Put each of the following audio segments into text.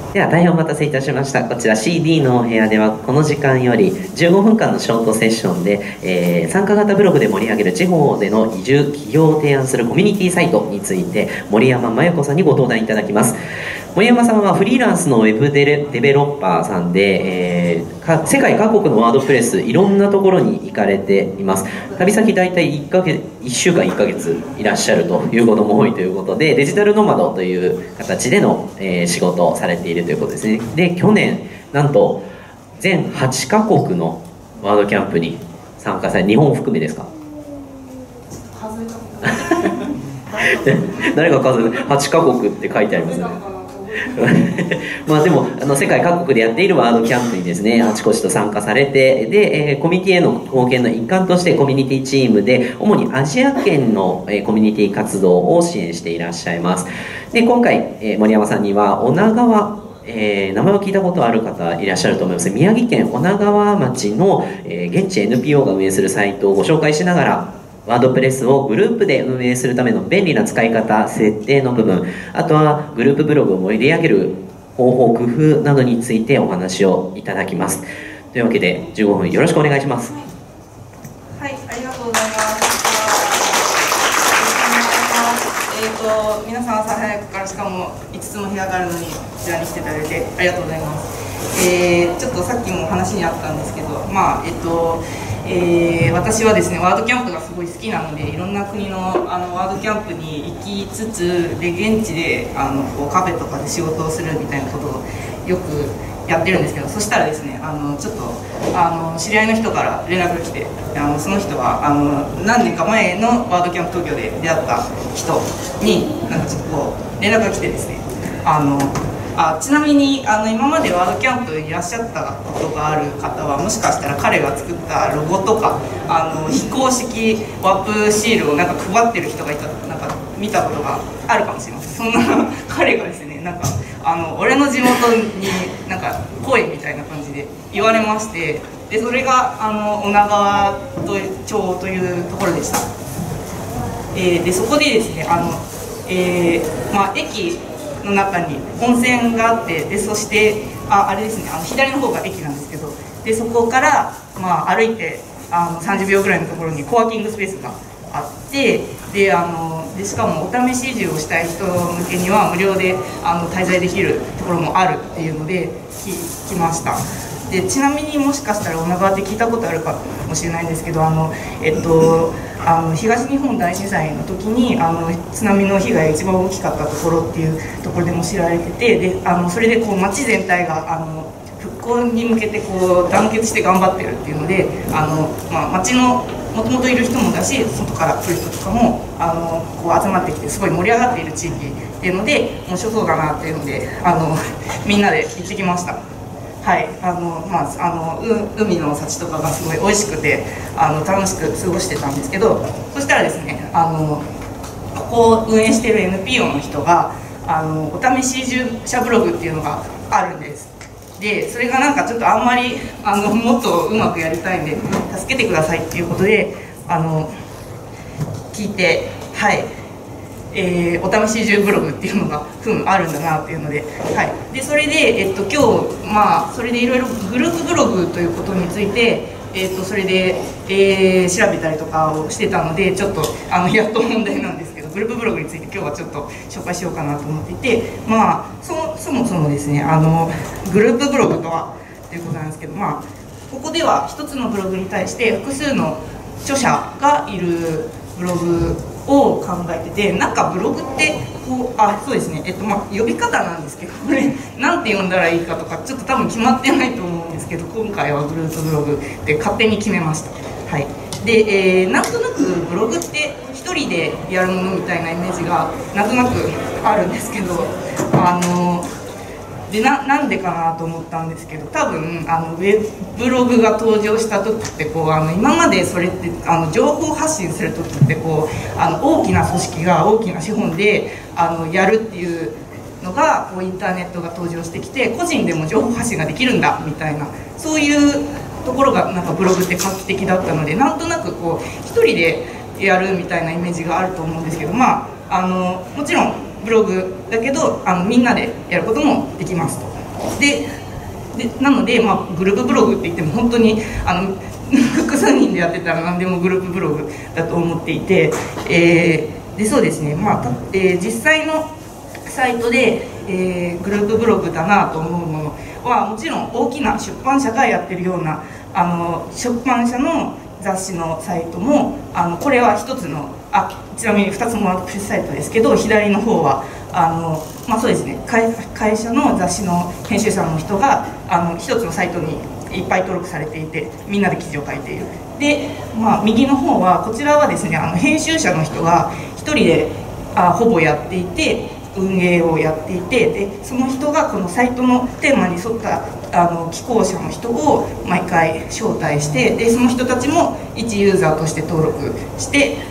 では大変お待たせいたしました。こちら CD のお部屋ではこの時間より15分間のショートセッションで、参加型ブログで盛り上げる地方での移住起業を提案するコミュニティサイトについて森山真由子さんにご登壇いただきます。森山さんはフリーランスのウェブデベロッパーさんで、世界各国のワードプレスいろんなところに行かれています。旅先大体1週間1ヶ月いらっしゃるということも多いということで、デジタルノマドという形での、仕事をされているということですね。で去年なんと全8カ国のワードキャンプに参加され、日本を含めですか？誰が数えた8カ国って書いてありますね。まあでも世界各国でやっているワードキャンプにですね、あちこちと参加されて、で、コミュニティへの貢献の一環としてコミュニティチームで主にアジア圏の、コミュニティ活動を支援していらっしゃいます。で今回、森山さんには女川、名前を聞いたことある方いらっしゃると思います。宮城県女川町の、現地 NPO が運営するサイトをご紹介しながら、ワードプレスをグループで運営するための便利な使い方、設定の部分、あとはグループブログを盛り上げる方法、工夫などについてお話をいただきます。というわけで15分よろしくお願いします。 はい、ありがとうございます。皆さん朝早くからしかも5つも部屋があるのにこちらに来ていただいてありがとうございます。ちょっとさっきも話にあったんですけど、私はですねワードキャンプがすごい好きなので、いろんな国のワードキャンプに行きつつで、現地でこうカフェとかで仕事をするみたいなことをよくやってるんですけど、そしたらですねちょっと知り合いの人から連絡が来て、その人は何年か前のワードキャンプ東京で出会った人になんかちょっとこう連絡が来てですね、ちなみに今までワードキャンプにいらっしゃったことがある方は、もしかしたら彼が作ったロゴとか非公式ワップシールをなんか配ってる人がいたとか、なんか見たことがあるかもしれません。そんな彼がですね、なんか俺の地元になんか来いみたいな感じで言われまして、でそれが女川町というところでした。でそこでですね駅の中に温泉があって、でそしてあれですね左の方が駅なんですけど、でそこから、歩いて30秒ぐらいのところにコワーキングスペースがあって、でしかもお試し移住をしたい人向けには無料で滞在できるところもあるっていうので来ました。でちなみにもしかしたら女川って聞いたことあるかもしれないんですけど、東日本大震災の時に津波の被害が一番大きかったところっていうところでも知られてて、でそれでこう町全体が復興に向けてこう団結して頑張ってるっていうので町のもともといる人もだし、外から来る人とかもこう集まってきてすごい盛り上がっている地域っていうので面白そうだなっていうのでみんなで行ってきました。はい、海の幸とかがすごい美味しくて楽しく過ごしてたんですけど、そしたらですねここを運営している NPO の人がお試し移住者ブログっていうのがあるんです。でそれがなんかちょっとあんまりもっとうまくやりたいんで助けてくださいっていうことで聞いて、はい、お試し移住ブログっていうのがあるんだなっていうので、はい、でそれで、今日それでいろいろグループブログということについて、それで、調べたりとかをしてたので、ちょっとやっと問題なんですけど、グループブログについて今日はちょっと紹介しようかなと思っていて、そもそもですねグループブログとはということなんですけど、ここでは一つのブログに対して複数の著者がいるブログを考えてて、なんかブログってこうそうですね呼び方なんですけど、これなんて呼んだらいいかとかちょっと多分決まってないと思うんですけど、今回はグループブログで勝手に決めました。はい、で、なんとなくブログって一人でやるものみたいなイメージがなんとなくあるんですけど、でなんでかなと思ったんですけど、多分ウェブログが登場した時ってこう今までそれって情報発信する時ってこう大きな組織が大きな資本でやるっていうのがこうインターネットが登場してきて、個人でも情報発信ができるんだみたいな、そういうところがなんかブログって画期的だったので、なんとなくこう一人でやるみたいなイメージがあると思うんですけど、もちろんブログだけどみんなでやることもできますと。 なので、グループブログって言っても本当に複数人でやってたら何でもグループブログだと思っていて、でそうですね、実際のサイトで、グループブログだなと思うものはもちろん大きな出版社がやってるような出版社の雑誌のサイトもこれは一つのちなみに2つもワードプレスサイトですけど、左の方はそうですね、会社の雑誌の編集者の人が一つのサイトにいっぱい登録されていて、みんなで記事を書いている。で、右の方はこちらはですね、編集者の人が一人でほぼやっていて、運営をやっていて、でその人がこのサイトのテーマに沿った寄稿者の人を毎回招待して、でその人たちも一ユーザーとして登録して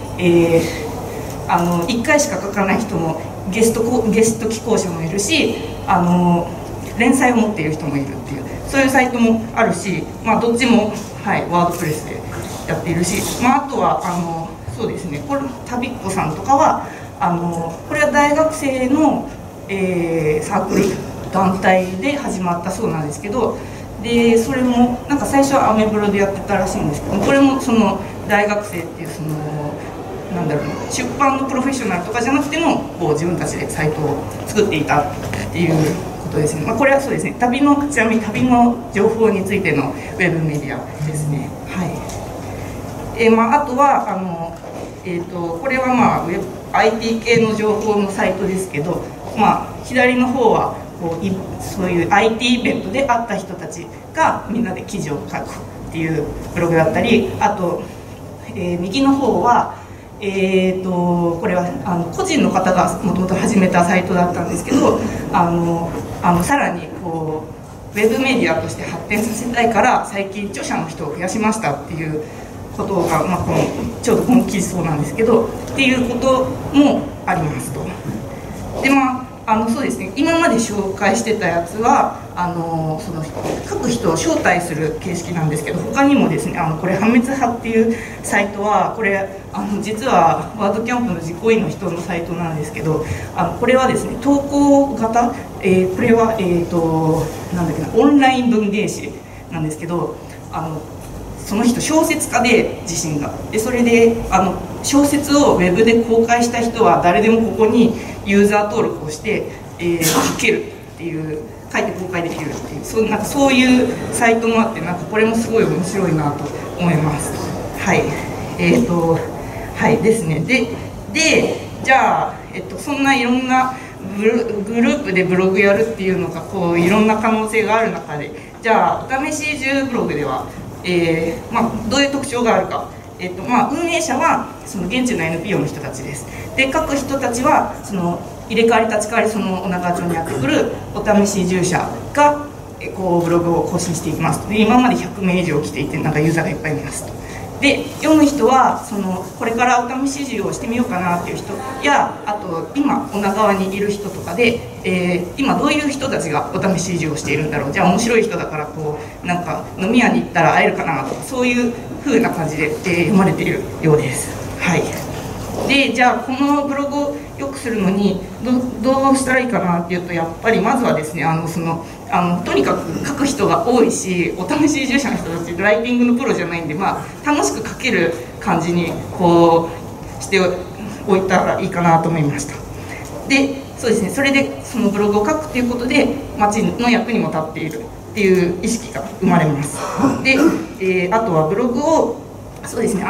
、1回しか書かない人もゲスト寄稿者もいるし、連載を持っている人もいるっていう、そういうサイトもあるし、どっちも、ワードプレスでやっているし、あとはそうですね、これたびっこさんとかはこれは大学生の、サークル団体で始まったそうなんですけど、でそれもなんか最初はアメブロでやってたらしいんですけど、これもその大学生っていうなんだろうな、出版のプロフェッショナルとかじゃなくてもこう自分たちでサイトを作っていたっていうことですね。これはそうですね、ちなみに旅の情報についてのウェブメディアですね。はい。あとはこれはIT 系の情報のサイトですけど、左の方はそういう IT イベントで会った人たちがみんなで記事を書くっていうブログだったり、あと、右の方はこれは個人の方がもともと始めたサイトだったんですけど、さらにこうウェブメディアとして発展させたいから最近著者の人を増やしましたっていうことが、ちょうどこの記事そうなんですけどっていうこともありますと。でそうですね、今まで紹介してたやつはその各人を招待する形式なんですけど、他にもですねこれ破滅派っていうサイトはこれ実はワードキャンプの実行委員の人のサイトなんですけど、これはですね投稿型、これはなんだっけな、オンライン文芸誌なんですけど、その人小説家で自身がで、それで小説をウェブで公開した人は誰でもここにユーザー登録をして、書けるっていう、書いて公開できるっていう、そういうサイトもあって、これもすごい面白いなと思います。はい、はいですね。でじゃあ、そんないろんなグループでブログやるっていうのがこういろんな可能性がある中で、じゃあお試し移住ブログではどういう特徴があるか、運営者はその現地の NPO の人たちです。で書く人たちはその入れ替わり立ち替わりその女川町にやってくるお試し移住者がこうブログを更新していきますと。で今まで100名以上来ていてユーザーがいっぱいいますと。で読む人はこれからお試し移住をしてみようかなっていう人や、あと今女川にいる人とかで、今どういう人たちがお試し移住をしているんだろう、じゃあ面白い人だからなんか飲み屋に行ったら会えるかなとか、そういう風な感じで、読まれているようです。はい。でじゃあこのブログを良くするのにどうしたらいいかなっていうと、やっぱりまずはですねとにかく書く人が多いし、お試し移住者の人たちライティングのプロじゃないんで、楽しく書ける感じにしておいたらいいかなと思いました。でそうですね、それでそのブログを書くということで町の役にも立っているっていう意識が生まれます。で、あとはブログをそうですね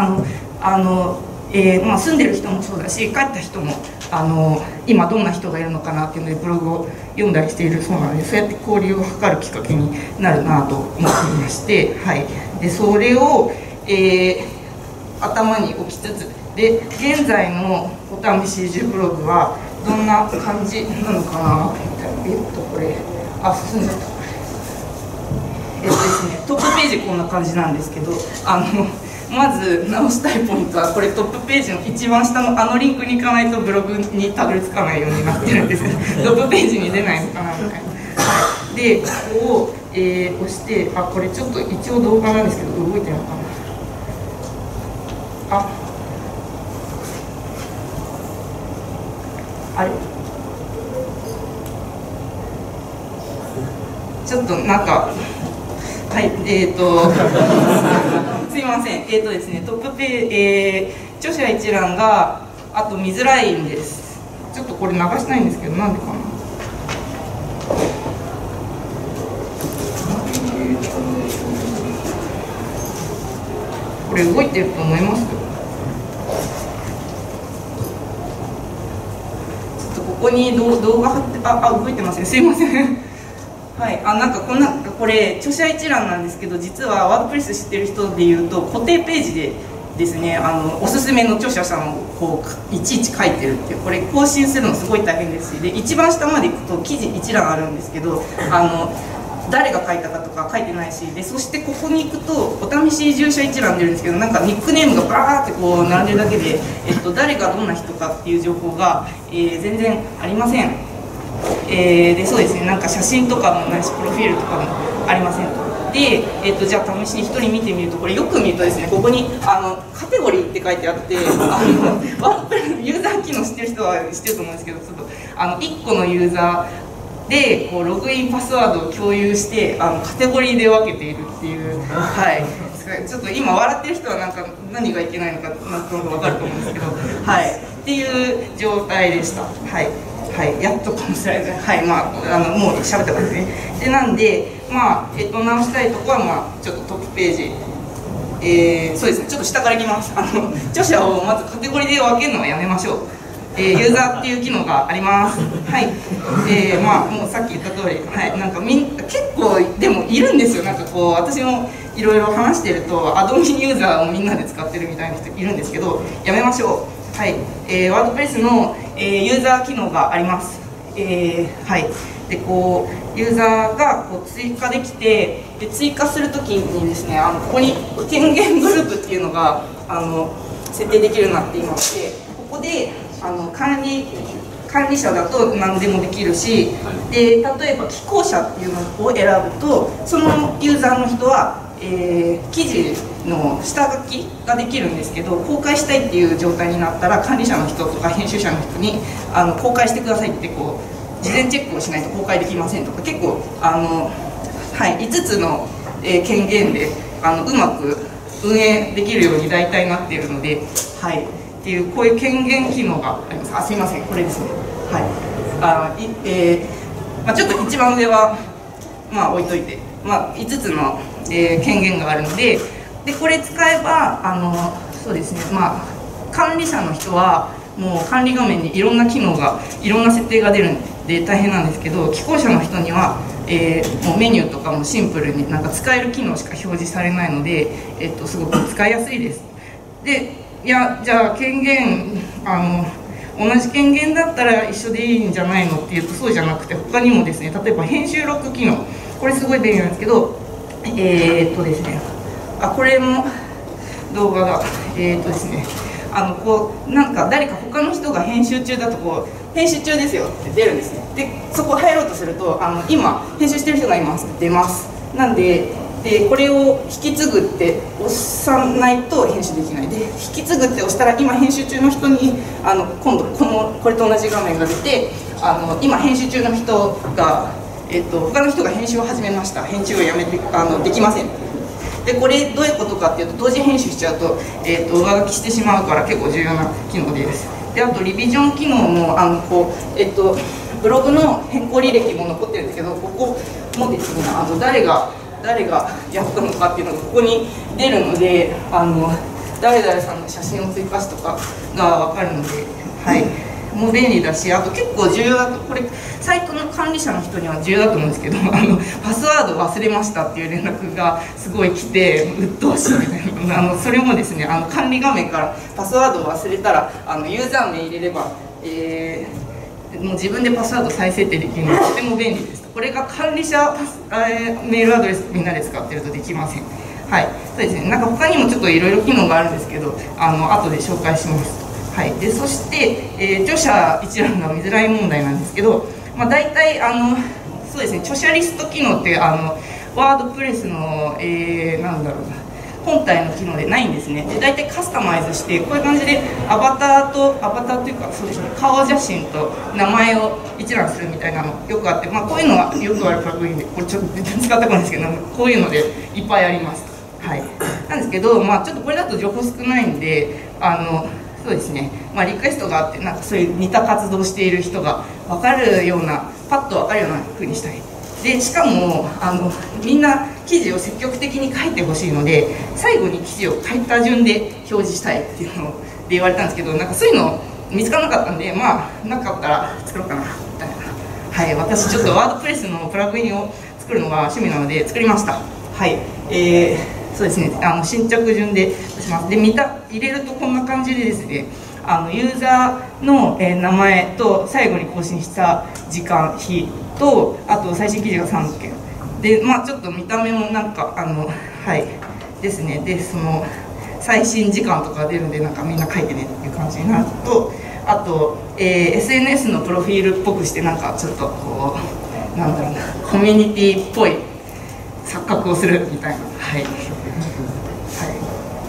住んでる人もそうだし、帰った人も今どんな人がいるのかなっていうのでブログを読んだりしているそうなので、そうやって交流を図るきっかけになるなと思っていまして、はい、でそれを、頭に置きつつで、現在のお試し移住ブログはどんな感じなのかなみたいな。これ進んじゃった。ですね、トップページこんな感じなんですけど、まず直したいポイントは、これトップページの一番下のリンクに行かないとブログにたどり着かないようになってるんですトップページに出ないのかなみたいな。でここを、押して、これちょっと一応動画なんですけど動いてるのかな。あれなんかはいすいませんですね、トップペ著者一覧があと見づらいんです。ちょっとこれ流したいんですけど、なんでかな。これ動いてると思います？ちょっとここに動画貼って、動いてますね。すいませんはい、なんかこれ著者一覧なんですけど、実はワードプレス知ってる人でいうと固定ページでですね、おすすめの著者さんをこういちいち書いてるっていう、これ更新するのすごい大変ですし、で一番下まで行くと記事一覧あるんですけど、誰が書いたかとか書いてないし、でそしてここに行くとお試し移住者一覧出るんですけど、なんかニックネームがバーってこう並んでるだけで、誰がどんな人かっていう情報が、全然ありません。でそうですね、なんか写真とかもないしプロフィールとかもありませんと。で、じゃあ試しに1人見てみると、これよく見るとですね、ここにカテゴリーって書いてあって、ワードプレスユーザー機能知ってる人は知ってると思うんですけど、ちょっと1個のユーザーでこうログインパスワードを共有してカテゴリーで分けているっていう、はい、ちょっと今笑ってる人はなんか何がいけないのかなんとなく分かると思うんですけど、はい、っていう状態でした。はいはい、やっとこのスライド、はい、まあ、もう喋ってますね。で、なんで、まあ、直したいところは、まあ、ちょっとトップページ、そうですね、ちょっと下からいきます。著者をまずカテゴリーで分けるのはやめましょう。ユーザーっていう機能があります。はい。まあ、もうさっき言った通り、はい、なんか結構、でもいるんですよ。なんかこう、私もいろいろ話してると、アドミンユーザーをみんなで使ってるみたいな人いるんですけど、やめましょう。はい、ワードプレスの、ユーザー機能があります。はい、でこうユーザーがこう追加できて、で追加するときにですね、ここに権限グループっていうのが設定できるようになっていまして、ここで管理者だと何でもできるし、で例えば寄稿者っていうのを選ぶと、そのユーザーの人は記事の下書きができるんですけど、公開したいっていう状態になったら管理者の人とか編集者の人に公開してくださいってこう事前チェックをしないと公開できませんとか、結構はい、5つの、権限でうまく運営できるように大体なっているので、はい、っていうこういう権限機能があります。すいません、これですね。はい、まあ、ちょっと一番上はまあ置いといて、まあ、5つの権限があるので、これ使えばそうですね、まあ、管理者の人はもう管理画面にいろんな機能がいろんな設定が出るんで大変なんですけど、寄稿者の人には、もうメニューとかもシンプルになんか使える機能しか表示されないので、すごく使いやすいです。で、じゃあ権限同じ権限だったら一緒でいいんじゃないのっていうと、そうじゃなくて、他にもですね、例えば編集録機能、これすごい便利なんですけど、ですね、これも動画がですね、こうなんか誰か他の人が編集中だとこう編集中ですよって出るんですね。でそこ入ろうとすると今編集してる人がいますって出ます。なんでこれを引き継ぐって押さないと編集できない。で引き継ぐって押したら今編集中の人に今度これと同じ画面が出て今編集中の人が他の人が編集を始めました、編集をやめてできません。でこれどういうことかっていうと、同時編集しちゃうと、上書きしてしまうから結構重要な機能です。であとリビジョン機能もブログの変更履歴も残ってるんですけど、ここもですね誰がやったのかっていうのがここに出るので、誰々さんの写真を追加しとかが分かるので、はい、もう便利だし、あと結構重要だと、これサイトの管理者の人には重要だと思うんですけど、パスワード忘れましたっていう連絡がすごい来て鬱陶しいみたいな、それもですね管理画面からパスワードを忘れたらユーザー名入れれば、もう自分でパスワード再設定できるのでとても便利です。これが管理者メールアドレスみんなで使ってるとできません。はい、そうですね、なんか他にもちょっといろいろ機能があるんですけど後で紹介します。はい、でそして、著者一覧が見づらい問題なんですけど、まあ、大体そうですね、著者リスト機能ってワードプレスの、なんだろうな、 本体の機能でないんですね。で大体カスタマイズしてこういう感じでアバターというかそうですね、顔写真と名前を一覧するみたいなのよくあって、こういうのがよくあるプラグインで、これちょっと全然使ったことないんですけど、こういうのでいっぱいあります。はい、なんですけど、ちょっとこれだと情報少ないんで、そうですね、リクエストがあって、なんかそういう似た活動をしている人が分かるような、パッと分かるような風にしたい。でしかもみんな記事を積極的に書いてほしいので、最後に記事を書いた順で表示したいっていうので言われたんですけど、なんかそういうの見つからなかったんで、なかったら作ろうかなみたいな。はい、私ちょっとワードプレスのプラグインを作るのが趣味なので作りました。はい、そうですね、新着順で出します。で入れるとこんな感じでですね、ユーザーの、名前と最後に更新した時間日と、あと最新記事が3件で、ちょっと見た目もなんかはいですね。でその最新時間とか出るんで、なんかみんな書いてねっていう感じになると、あと、SNS のプロフィールっぽくして、なんかちょっとこうなんだろうな、コミュニティっぽい錯覚をするみたいな、はい、はい、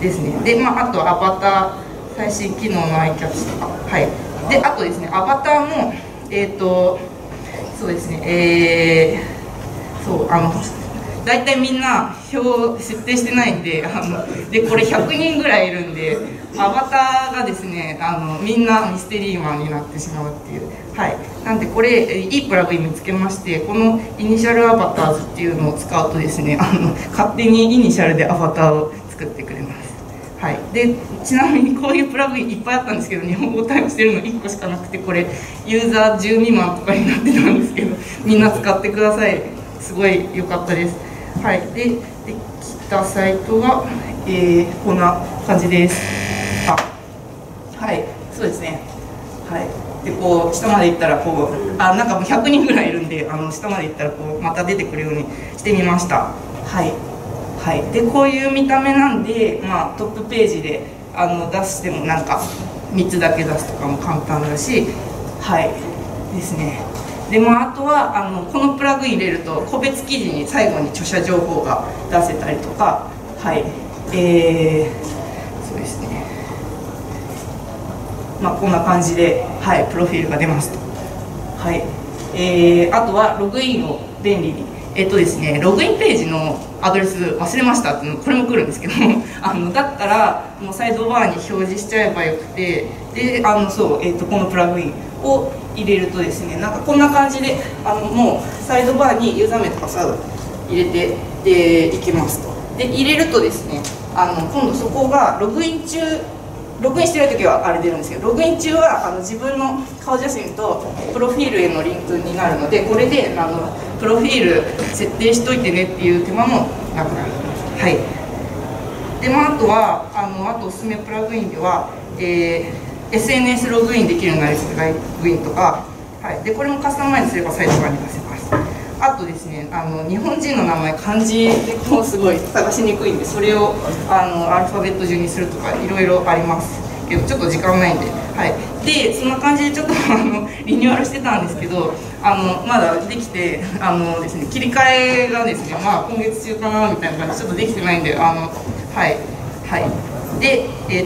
ですね。であとアバター最新機能のアイキャッチとか、はい、であとですね、アバターもそうですね、そう大体みんな表設定してないんで、でこれ100人ぐらいいるんで、アバターがですねみんなミステリーマンになってしまうっていう、はい、なんでこれいいプラグイン見つけまして、このイニシャルアバターズっていうのを使うとですね、勝手にイニシャルでアバターを作ってくれます。はい、でちなみにこういうプラグインいっぱいあったんですけど、日本語対応してるの1個しかなくて、これユーザー10未満とかになってたんですけど、みんな使ってください。すごい良かったです。はい、できたサイトが、こんな感じです。はい、そうですね。はい、でこう下まで行ったらこうなんかもう100人ぐらいいるんで、下まで行ったらこうまた出てくるようにしてみました。はい。はい、でこういう見た目なんで、トップページで出してもなんか3つだけ出すとかも簡単だし、はいですね。であとはこのプラグイン入れると個別記事に最後に著者情報が出せたりとか、はい、そうですね、こんな感じで、はい、プロフィールが出ますと。はい、あとはログインを便利にですね、ログインページのアドレス忘れましたっていうの、これも来るんですけどだったらもうサイドバーに表示しちゃえばよくて、でそう、このプラグインを入れるとですね、なんかこんな感じでもうサイドバーにユーザー名とかさ入れてでいきますと。で入れるとですね、今度そこがログインしてる時はあれ出るんですけど、ログイン中は自分の顔写真とプロフィールへのリンクになるので、これでプロフィール設定しといてねっていう手間もなくなる。はい、であとはあとおすすめプラグインでは、SNS ログインできるようになるプラグインとか、はい、でこれもカスタマイズすればサイト側に出せます。あとですね、日本人の名前漢字でこうすごい探しにくいんで、それをアルファベット順にするとかいろいろありますけど、ちょっと時間ないんで、はい、でそんな感じでちょっとリニューアルしてたんですけど、まだできてですね、切り替えがですね、今月中かなみたいな感じでちょっとできてないんで、はいはいで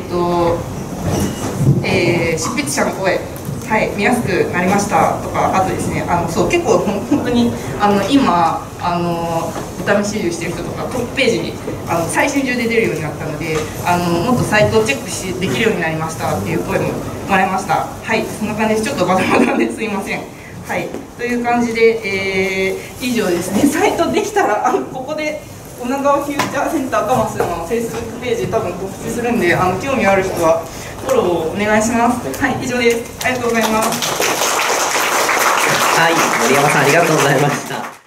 執筆者の声、はい、見やすくなりましたとか、あとですね、そう結構本当に今お試し移住してる人とかトップページに最新中で出るようになったので、もっとサイトをチェックできるようになりましたっていう声ももらいました。はい、そんな感じでちょっとバタバタですいません。はい、という感じで、以上ですね。サイトできたらここで女川フューチャーセンターカマスの Facebook ページ多分告知するんで、興味ある人はフォローをお願いします。はい、以上です。ありがとうございます。 はい、森山さんありがとうございました。